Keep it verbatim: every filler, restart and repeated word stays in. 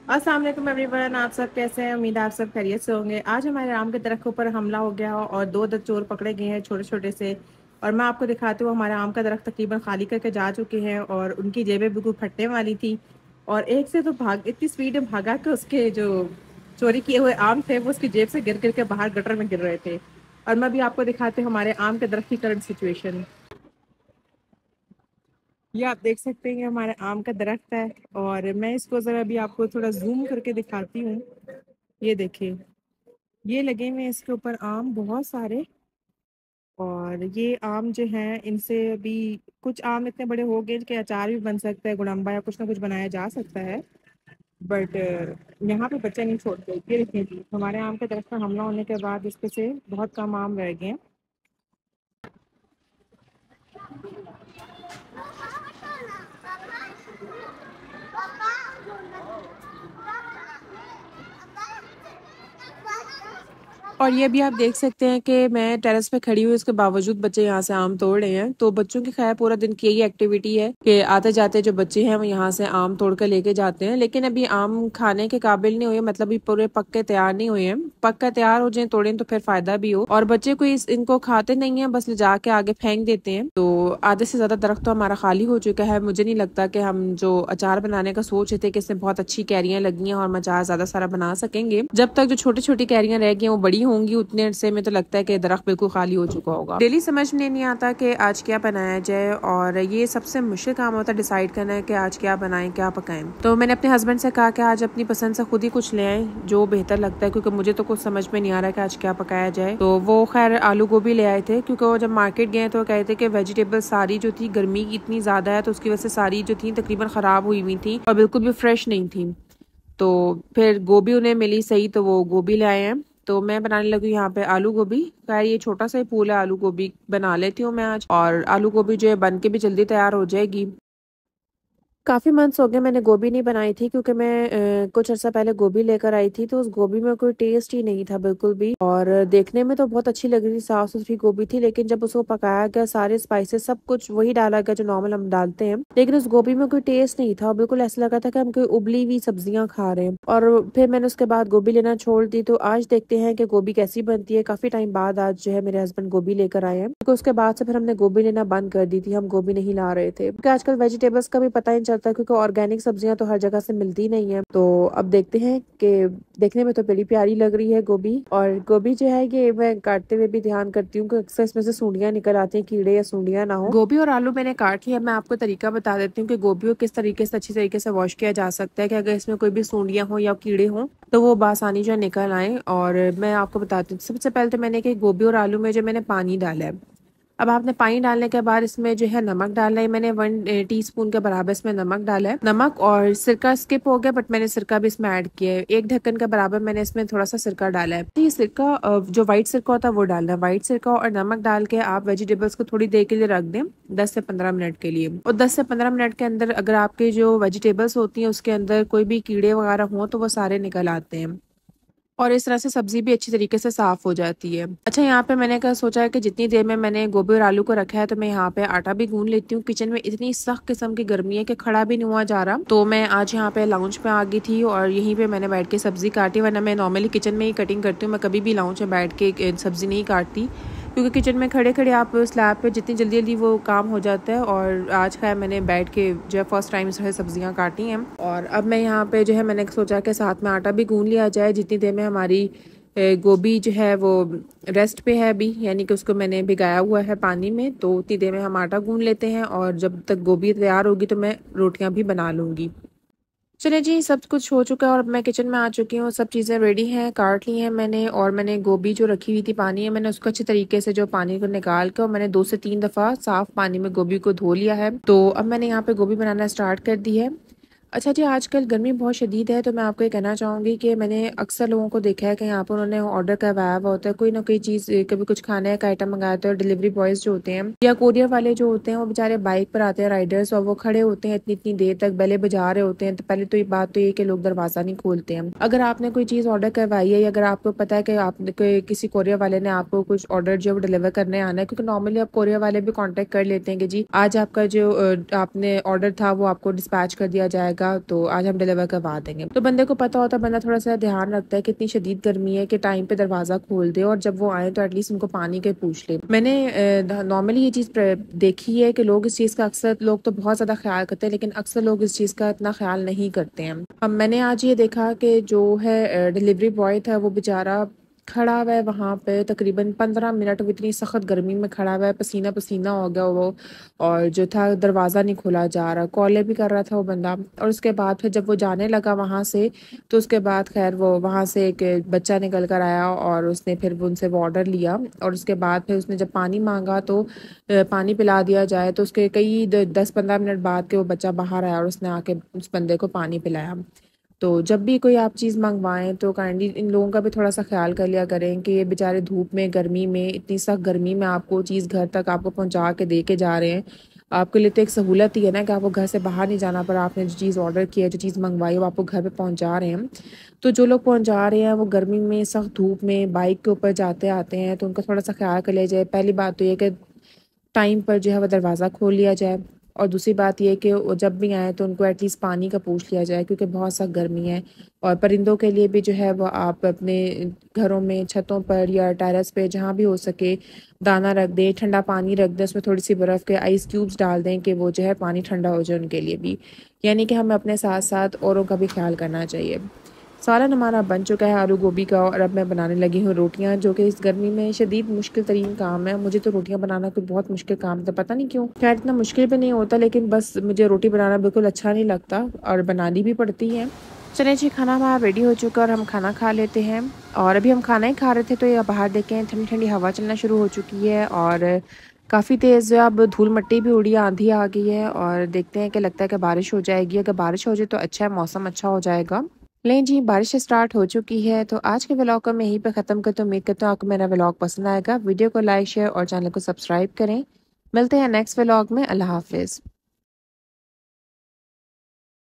अस्सलाम वालेकुम एवरीवन, आप सब कैसे हैं? उम्मीद है आप सब खैरियत से होंगे। आज हमारे आम के दरख्त के ऊपर हमला हो गया और दो दो चोर पकड़े गए हैं छोटे छोटे से। और मैं आपको दिखाती हूँ, हमारे आम का दरख्त तकरीबन खाली करके जा चुके हैं और उनकी जेबें बिल्कुल फटने वाली थी। और एक से तो भाग इतनी स्पीड में भागा कि उसके जो चोरी किए हुए आम थे वो उसकी जेब से गिर गिर के बाहर गटर में गिर रहे थे। और मैं भी आपको दिखाती हूँ हमारे आम के दरख्त की करंट सिचुएशन। ये आप देख सकते हैं, ये हमारा आम का दरख्त है और मैं इसको ज़रा अभी आपको थोड़ा जूम करके दिखाती हूँ। ये देखिए, ये लगे हुए हैं इसके ऊपर आम बहुत सारे। और ये आम जो हैं इनसे अभी कुछ आम इतने बड़े हो गए कि अचार भी बन सकता है, गुड़म्बा या कुछ ना कुछ बनाया जा सकता है। बट यहाँ पे बच्चे नहीं छोड़ते। ये देखिए जी, हमारे आम के दरख्त पर हमला होने के बाद इस पे से बहुत कम आम रह गए हैं। और ये भी आप देख सकते हैं कि मैं टेरेस पे खड़ी हूँ, इसके बावजूद बच्चे यहाँ से आम तोड़ रहे हैं। तो बच्चों की खैर पूरा दिन की यही एक्टिविटी है कि आते जाते जो बच्चे हैं वो यहाँ से आम तोड़ कर लेके जाते हैं। लेकिन अभी आम खाने के काबिल नहीं हुए, मतलब अभी पूरे पक के तैयार नहीं हुए हैं। पक कर तैयार हो जाए तोड़े तो फिर फायदा भी हो। और बच्चे कोई इस, इनको खाते नहीं है, बस ले जाके आगे फेंक देते हैं। तो आधे से ज्यादा दरख्त तो हमारा खाली हो चुका है। मुझे नहीं लगता कि हम जो अचार बनाने का सोच रहे थे कि इसमें बहुत अच्छी कैरियां लगी हैं और हम अचार ज्यादा सारा बना सकेंगे। जब तक जो छोटी छोटी कैरियां रह गई हैं वो बड़ी होंगी, उतने अरसे में तो लगता है कि दरख्त बिल्कुल खाली हो चुका होगा। डेली समझ में नहीं आता कि आज क्या बनाया जाए, और ये सबसे मुश्किल काम होता है डिसाइड करना है कि आज क्या बनाएं क्या पकाएं। तो मैंने अपने हस्बैंड से कहा कि आज अपनी पसंद से खुद ही कुछ ले आए जो बेहतर लगता है, क्योंकि मुझे तो कुछ समझ में नहीं आ रहा है कि आज क्या पकाया जाए। तो वो खैर आलू गोभी ले आए थे, क्योंकि वो जब मार्केट गए तो कहते कि वेजिटेबल सारी जो थी, गर्मी इतनी ज्यादा है तो उसकी वजह से सारी जो थी तकरीबन खराब हुई हुई थी और बिल्कुल भी फ्रेश नहीं थी। तो फिर गोभी उन्हें मिली सही, तो वो गोभी ले आए हैं। तो मैं बनाने लगी यहाँ पे आलू गोभी। खैर ये छोटा सा ही फूल है, आलू गोभी बना लेती हूँ मैं आज। और आलू गोभी जो है बन के भी जल्दी तैयार हो जाएगी। काफी मंथ्स हो गए मैंने गोभी नहीं बनाई थी, क्योंकि मैं अ, कुछ अर्सा पहले गोभी लेकर आई थी तो उस गोभी में कोई टेस्ट ही नहीं था बिल्कुल भी। और देखने में तो बहुत अच्छी लग रही थी, साफ सुथरी गोभी थी, लेकिन जब उसको पकाया गया सारे स्पाइसेस सब कुछ वही डाला गया जो नॉर्मल हम डालते हैं, लेकिन उस गोभी में कोई टेस्ट नहीं था और बिल्कुल ऐसा लगा था कि हम कोई उबली हुई सब्जियां खा रहे हैं। और फिर मैंने उसके बाद गोभी लेना छोड़ दी। तो आज देखते हैं कि गोभी कैसी बनती है। काफी टाइम बाद आज जो है मेरे हस्बैंड गोभी लेकर आए हैं, क्योंकि उसके बाद से फिर हमने गोभी लेना बंद कर दी थी, हम गोभी नहीं ला रहे थे, क्योंकि आजकल वेजिटेबल्स का भी पता ही नहीं चलता, क्योंकि ऑर्गेनिक सब्जियां तो हर जगह से मिलती नहीं है। तो अब देखते हैं कि देखने में तो बड़ी प्यारी लग रही है गोभी। और गोभी जो है ये मैं काटते हुए भी ध्यान करती हूँ कि अक्सर इसमें से सूंडियां निकल आती हैं, कीड़े या सूंडियां ना हो। गोभी और आलू मैंने काट लिया। मैं आपको तरीका बता देती हूँ कि गोभी को किस तरीके से अच्छी तरीके से वॉश किया जा सकता है, कि अगर इसमें कोई भी सूंडियां हो या कीड़े हों तो वो बासानी जो है निकल आए। और मैं आपको बताती हूँ, सबसे पहले तो मैंने कि गोभी और आलू में जो मैंने पानी डाला है। अब आपने पानी डालने के बाद इसमें जो है नमक डालना है। मैंने वन टी स्पून के बराबर इसमें नमक डाला है। नमक और सिरका स्किप हो गया, बट मैंने सिरका भी इसमें ऐड किया है। एक ढक्कन के बराबर मैंने इसमें थोड़ा सा सिरका डाला है। तो ये सिरका अ, जो व्हाइट सिरका होता है वो डालना है। व्हाइट सिरका और नमक डाल के आप वेजिटेबल्स को थोड़ी देर के लिए रख दें, दस से पंद्रह मिनट के लिए। और दस से पंद्रह मिनट के अंदर अगर आपके जो वेजिटेबल्स होती हैं उसके अंदर कोई भी कीड़े वगैरह हों तो वो सारे निकल आते हैं, और इस तरह से सब्जी भी अच्छी तरीके से साफ हो जाती है। अच्छा, यहाँ पे मैंने क्या सोचा है कि जितनी देर में मैंने गोभी और आलू को रखा है तो मैं यहाँ पे आटा भी गूंद लेती हूँ। किचन में इतनी सख्त किस्म की गर्मी है कि खड़ा भी नहीं हुआ जा रहा। तो मैं आज यहाँ पे लाउंज पे आ गई थी और यहीं पे मैंने बैठ के सब्जी काटी, वरना मैं नॉर्मली किचन में ही कटिंग करती हूँ। मैं कभी भी लाउंज में बैठ के सब्जी नहीं काटती, क्योंकि किचन में खड़े खड़े आप स्लैब पे जितनी जल्दी जल्दी वो काम हो जाता है। और आज का मैंने बैठ के जो है फर्स्ट टाइम जो है सब्जियां काटी हैं। और अब मैं यहाँ पे जो है मैंने सोचा कि साथ में आटा भी गूंद लिया जाए, जितनी देर में हमारी ए, गोभी जो है वो रेस्ट पे है अभी, यानी कि उसको मैंने भिगाया हुआ है पानी में। तो उतनी देर में हम आटा गूंद लेते हैं और जब तक गोभी तैयार होगी तो मैं रोटियां भी बना लूंगी। चलिए जी, सब कुछ हो चुका है और अब मैं किचन में आ चुकी हूँ। सब चीज़ें रेडी हैं, काट ली हैं मैंने। और मैंने गोभी जो रखी हुई थी पानी में, मैंने उसको अच्छे तरीके से जो पानी को निकाल कर और मैंने दो से तीन दफ़ा साफ पानी में गोभी को धो लिया है। तो अब मैंने यहाँ पे गोभी बनाना स्टार्ट कर दी है। अच्छा जी, आजकल गर्मी बहुत शदीद है, तो मैं आपको ये कहना चाहूँगी कि मैंने अक्सर लोगों को देखा है कि यहाँ पर उन्होंने ऑर्डर करवाया हुआ होता है कोई ना कोई चीज़, कभी कुछ खाने का आइटम मंगाते हैं, और डिलीवरी बॉयज़ जो होते हैं या कोरियर वाले जो होते हैं वो बेचारे बाइक पर आते हैं, राइडर्स, और वो खड़े होते हैं इतनी इतनी देर तक बेले बजा रहे होते हैं। तो पहले तो ये बात तो ये कि लोग दरवाज़ा नहीं खोलते हैं। अगर आपने कोई चीज़ ऑर्डर करवाई है या अगर आपको पता है कि आपने कोई किसी कोरियर वाले ने आपको कुछ ऑर्डर जो डिलीवर करने आना है, क्योंकि नॉर्मली आप कोरियर वाले भी कॉन्टेक्ट कर लेते हैं कि जी आज आपका जो अ, आपने ऑर्डर था वो आपको डिस्पैच कर दिया जाएगा, आएगा तो आज हम डिलीवर करवा देंगे। तो बंदे को पता होता है, बंदा थोड़ा सा ध्यान रखता है कि इतनी शदीद गर्मी है कि टाइम पे दरवाज़ा खोल दे और जब वो आए तो एटलीस्ट उनको पानी के पूछ ले। मैंने नॉर्मली ये चीज़ देखी है कि लोग इस चीज़ का, अक्सर लोग तो बहुत ज़्यादा ख्याल करते हैं लेकिन अक्सर लोग इस चीज़ का इतना ख्याल नहीं करते हैं। अब मैंने आज ये देखा कि जो है डिलीवरी बॉय था वो बेचारा खड़ा हुआ है वहाँ पे तकरीबन पंद्रह मिनट, वो इतनी सख्त गर्मी में खड़ा हुआ है, पसीना पसीना हो गया वो, और जो था दरवाज़ा नहीं खोला जा रहा, कॉलें भी कर रहा था वो बंदा। और उसके बाद फिर जब वो जाने लगा वहाँ से तो उसके बाद खैर वो वहाँ से एक बच्चा निकल कर आया और उसने फिर उनसे वो ऑर्डर लिया और उसके बाद फिर उसने जब पानी मांगा तो पानी पिला दिया जाए, तो उसके कई दस पंद्रह मिनट बाद के वो बच्चा बाहर आया और उसने आके उस बंदे को पानी पिलाया। तो जब भी कोई आप चीज़ मंगवाएं तो काइंडली इन लोगों का भी थोड़ा सा ख्याल कर लिया करें कि ये बेचारे धूप में, गर्मी में, इतनी सख्त गर्मी में आपको चीज़ घर तक आपको पहुंचा के दे के जा रहे हैं। आपके लिए तो एक सहूलत ही है ना कि आपको घर से बाहर नहीं जाना पड़ा, आपने जो चीज़ ऑर्डर की है, जो चीज़ मंगवाई वो आपको घर पे पहुंचा रहे हैं। तो जो लोग पहुंचा रहे हैं वो गर्मी में, सख्त धूप में बाइक के ऊपर जाते आते हैं, तो उनका थोड़ा सा ख्याल कर लिया जाए। पहली बात तो ये कि टाइम पर जो है वह दरवाज़ा खोल लिया जाए, और दूसरी बात यह कि वो जब भी आए तो उनको एटलीस्ट पानी का पूछ लिया जाए क्योंकि बहुत सख्त गर्मी है। और परिंदों के लिए भी जो है वो आप अपने घरों में, छतों पर या टेरेस पे जहाँ भी हो सके दाना रख दें, ठंडा पानी रख दें, उसमें थोड़ी सी बर्फ़ के आइस क्यूब्स डाल दें कि वो जो है पानी ठंडा हो जाए उनके लिए भी। यानी कि हमें अपने साथ साथ औरों का भी ख्याल करना चाहिए। सालन हमारा बन चुका है आलू गोभी का, और अब मैं बनाने लगी हूँ रोटियाँ, जो कि इस गर्मी में शदीद मुश्किल तरीन काम है। मुझे तो रोटियाँ बनाना कोई बहुत मुश्किल काम था, पता नहीं क्यों। खैर इतना मुश्किल भी नहीं होता लेकिन बस मुझे रोटी बनाना बिल्कुल अच्छा नहीं लगता और बनानी भी पड़ती है। चले जी, खाना हमारा रेडी हो चुका और हम खाना खा लेते हैं। और अभी हम खाना ही खा रहे थे तो ये बाहर देखें ठंडी ठंडी हवा चलना शुरू हो चुकी है और काफ़ी तेज़ अब धूल मिट्टी भी उड़ी, आंधी आ गई है और देखते हैं कि लगता है कि बारिश हो जाएगी। अगर बारिश हो जाए तो अच्छा है, मौसम अच्छा हो जाएगा। लें जी, बारिश स्टार्ट हो चुकी है तो आज के व्लॉग को मैं यहीं पे ख़त्म करती हूँ। उम्मीद करती हूँ आपको मेरा व्लॉग पसंद आएगा। वीडियो को लाइक, शेयर और चैनल को सब्सक्राइब करें। मिलते हैं नेक्स्ट व्लॉग में। अल्लाह हाफिज़।